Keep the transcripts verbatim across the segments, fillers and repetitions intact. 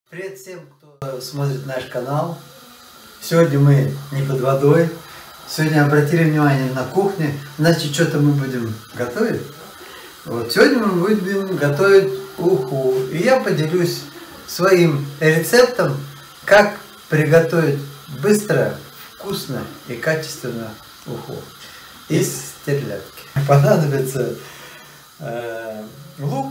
Привет всем, кто смотрит наш канал. Сегодня мы не под водой. Сегодня обратили внимание на кухне. Значит, что-то мы будем готовить. Вот. Сегодня мы будем готовить уху. И я поделюсь своим рецептом, как приготовить быстро, вкусно и качественно уху из стерлядки. Понадобится э, лук,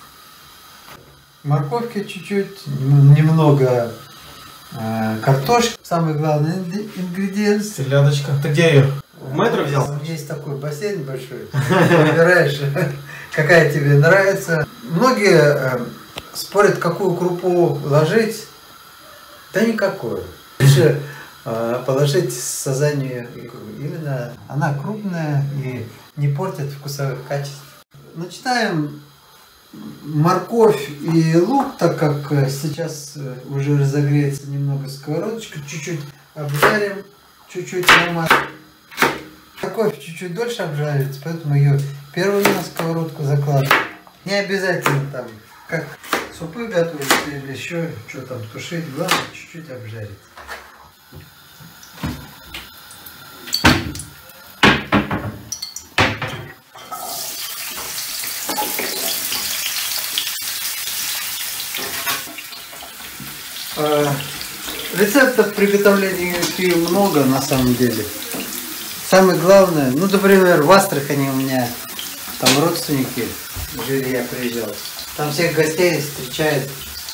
морковки чуть-чуть, немного э, картошки. Самый главный ингредиент. Стерлядочка. Ты где ее? В метро взял? Есть такой бассейн большой. Выбираешь, какая тебе нравится. Многие э, спорят, какую крупу ложить. Да никакую. Лучше э, положить сазанию икру. Именно она крупная и не портит вкусовых качеств. Начинаем. Морковь и лук, так как сейчас уже разогреется немного сковородочка, чуть-чуть обжарим, чуть-чуть на морковь чуть-чуть дольше обжаривается, поэтому ее первую на сковородку закладываем. Не обязательно там, как супы готовить или еще что там тушить, главное чуть-чуть обжарить. Рецептов приготовления ухи много на самом деле. Самое главное, ну, например, в Астрахани у меня там родственники жили, я приезжал. Там всех гостей встречают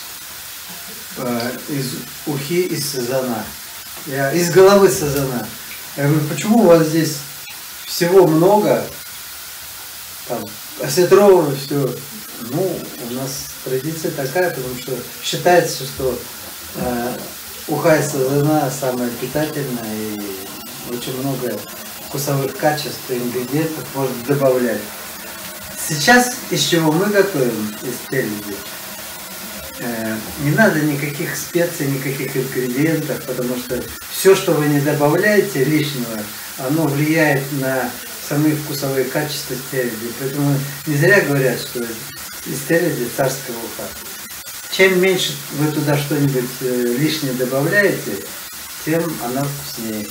э, из ухи, из сазана. Я, из головы сазана. Я говорю, почему у вас здесь всего много? Там, осетровано все. Ну, у нас традиция такая, потому что считается, что э, уха из сазана самая питательная и очень много вкусовых качеств и ингредиентов можно добавлять. Сейчас из чего мы готовим из стерляди, э, не надо никаких специй, никаких ингредиентов, потому что все, что вы не добавляете лишнего, оно влияет на самые вкусовые качества стерляди. Поэтому не зря говорят, что из стерляди царская уха. Чем меньше вы туда что-нибудь лишнее добавляете, тем она вкуснее.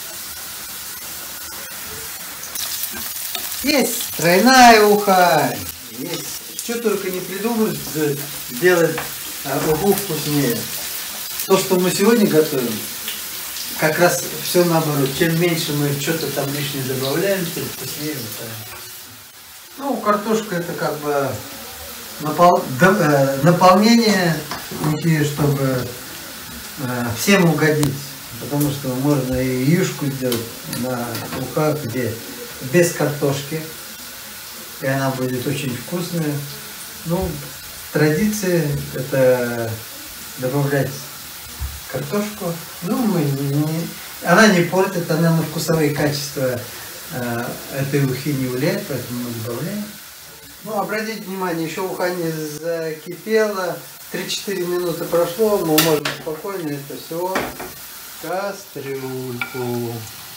Есть тройная уха, есть. Что только не придумают сделать уху вкуснее. То, что мы сегодня готовим, как раз все наоборот. Чем меньше мы что-то там лишнее добавляем, тем вкуснее вот. Ну, картошка это как бы Напол... наполнение, чтобы э, всем угодить, потому что можно и юшку сделать на ухах, где без картошки, и она будет очень вкусная. Ну, традиция это добавлять картошку. Ну, мы не... она не портит, она на вкусовые качества э, этой ухи не влияет, поэтому мы добавляем. Ну, обратите внимание, еще уха не закипела, три-четыре минуты прошло, мы можем спокойно это все в кастрюльку.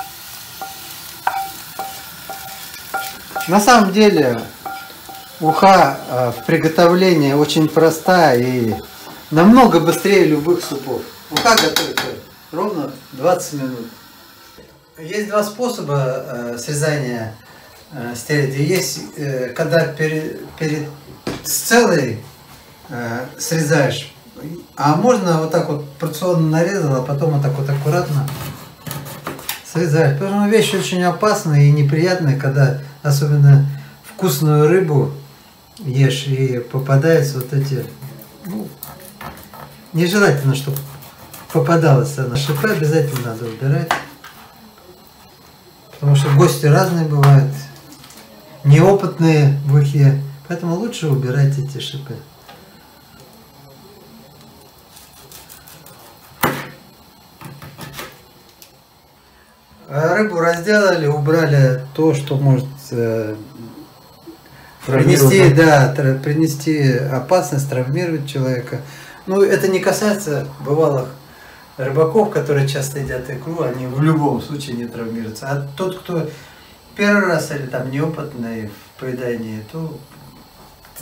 На самом деле, уха э, в приготовлении очень простая и намного быстрее любых супов. Уха готовится ровно двадцать минут. Есть два способа э, срезания стерляди. Есть, когда перед, перед с целой э, срезаешь, а можно вот так вот порционно нарезал, а потом вот так вот аккуратно срезаешь. Потому что вещь очень опасная и неприятная, когда особенно вкусную рыбу ешь и попадаются вот эти, ну, нежелательно, чтобы попадалось на шипы, обязательно надо убирать. Потому что гости разные бывают, неопытные в ухе, поэтому лучше убирать эти шипы. Рыбу разделали, убрали то, что может э, принести, да, принести опасность, травмировать человека. Ну, это не касается бывалых рыбаков, которые часто едят икру, они в любом случае не травмируются. А тот, кто первый раз или там неопытный в поедании, то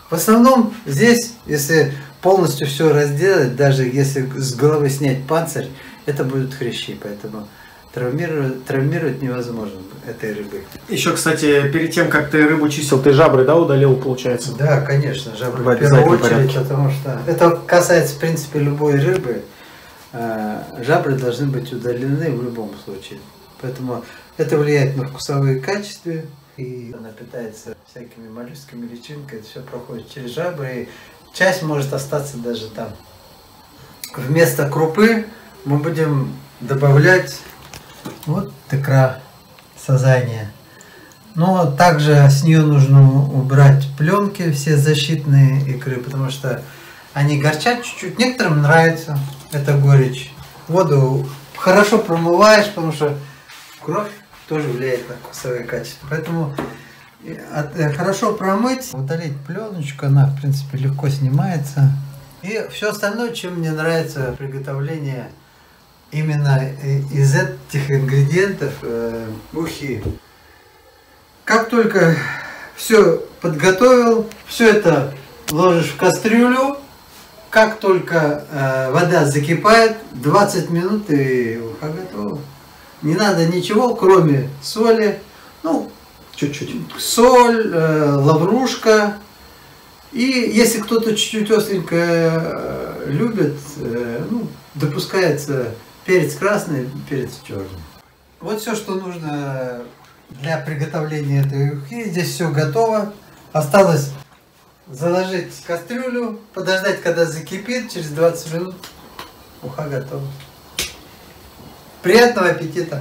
В основном здесь, если полностью все разделать, даже если с головы снять панцирь, это будут хрящи, поэтому травмировать, травмировать невозможно этой рыбой. Еще, кстати, перед тем, как ты рыбу чистил, ты жабры, да, удалил, получается? Да, конечно, жабры в в первую очередь, порядке. потому что это касается, в принципе, любой рыбы. Жабры должны быть удалены в любом случае. Поэтому это влияет на вкусовые качества, и она питается всякими моллюсками, личинками, это все проходит через жабры, и часть может остаться даже там. Вместо крупы мы будем добавлять вот икра сазания. Но также с нее нужно убрать пленки, все защитные икры, потому что они горчат чуть-чуть. Некоторым нравится эта горечь. Воду хорошо промываешь, потому что кровь тоже влияет на вкусовые качества. Поэтому хорошо промыть, удалить пленочку, она в принципе легко снимается. И все остальное, чем мне нравится приготовление именно из этих ингредиентов э, ухи. Как только все подготовил, все это ложишь в кастрюлю. Как только э, вода закипает, двадцать минут и уха готова. Не надо ничего, кроме соли. Ну, чуть-чуть. Соль, э, лаврушка. И если кто-то чуть-чуть остренькое э, любит, э, ну, допускается перец красный, перец черный. Вот все, что нужно для приготовления этой ухи. Здесь все готово. Осталось заложить в кастрюлю, подождать, когда закипит, через двадцать минут уха готова. Приятного аппетита!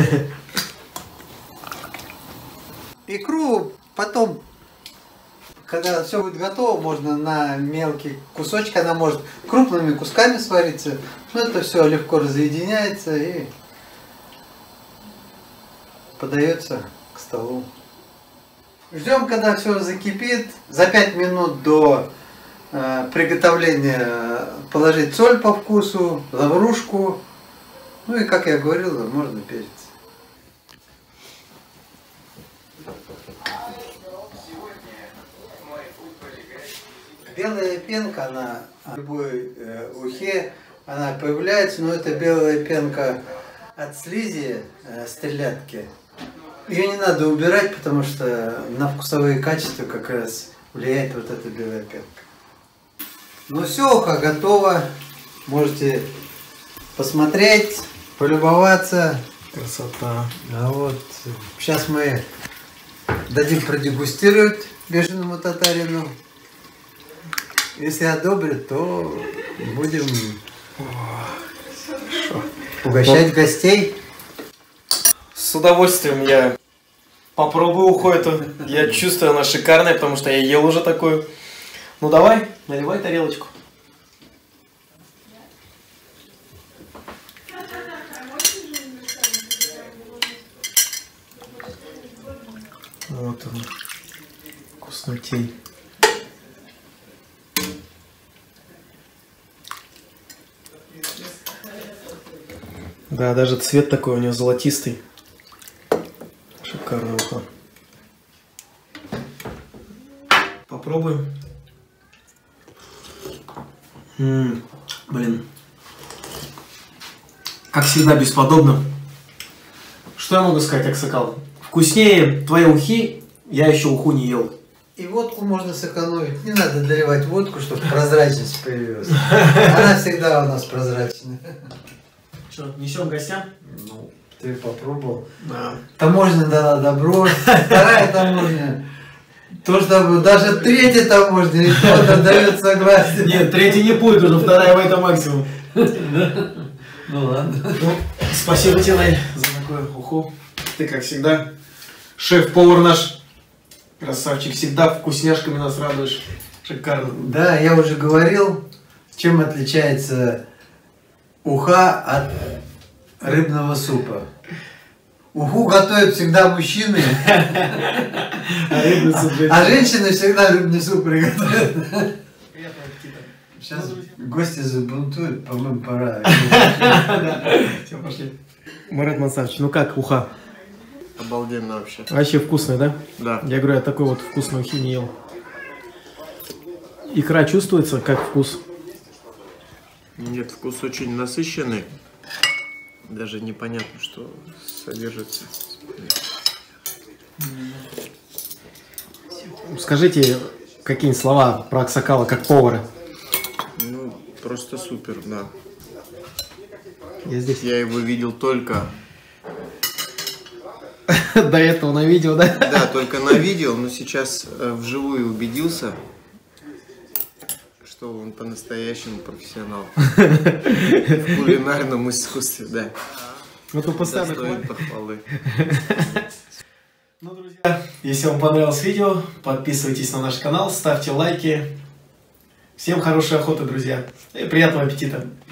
Икру потом, когда все будет готово, можно на мелкие кусочки, она может крупными кусками свариться, но это все легко разъединяется и подается к столу. Ждем, когда все закипит. За пять минут до э, приготовления положить соль по вкусу, лаврушку. Ну и, как я говорил, можно перец. Белая пенка, она в любой э, ухе, она появляется, но это белая пенка от слизи э, стрелятки. Ее не надо убирать, потому что на вкусовые качества как раз влияет вот эта белая пенка. Ну все, уха готова. Можете посмотреть, полюбоваться. Красота. А вот сейчас мы дадим продегустировать бешеному татарину. Если одобрят, то будем угощать гостей. С удовольствием я попробую уху эту. Я чувствую, она шикарная, потому что я ел уже такую. Ну давай, наливай тарелочку. Вот он, вкуснотей. Да, даже цвет такой у него золотистый. Шикарная уха. Попробуем. М-м, блин. Как всегда, бесподобно. Что я могу сказать, Аксакал? Вкуснее твоей ухи я еще уху не ел. И водку можно сэкономить. Не надо доливать водку, чтобы прозрачность появилась. Она всегда у нас прозрачная. Что, несем гостям? Ну, ты попробовал. Да. Таможня дала добро. Вторая таможня. То, что даже третья таможня, и кто-то дает согласие. Нет, третья не будет, уже вторая в этом максимум. Ну ладно. Спасибо тебе, Най, за такую уху. Ты, как всегда, шеф-повар наш. Красавчик, всегда вкусняшками нас радуешь. Шикарно. Да, я уже говорил, чем отличается уха от рыбного супа. Уху готовят всегда мужчины, а, а женщины всегда рыбный суп приготовят. Сейчас гости забунтуют, по-моему, пора. Все, пошли. Марат Мансарович, ну как уха? Обалденно вообще. Вообще вкусная, да? Да. Я говорю, я такой вот вкусной ухи не ел. Икра чувствуется как вкус? Нет, вкус очень насыщенный. Даже непонятно, что содержится. Скажите какие-нибудь слова про Аксакала как повара. Ну, просто супер, да. Я здесь. Я его видел только... До этого на видео, да? Да, только на видео, но сейчас э, вживую убедился, что он по-настоящему профессионал в кулинарном искусстве, да. Вот он постоянно Достоин похвалы. Ну, друзья, если вам понравилось видео, подписывайтесь на наш канал, ставьте лайки. Всем хорошей охоты, друзья, и приятного аппетита!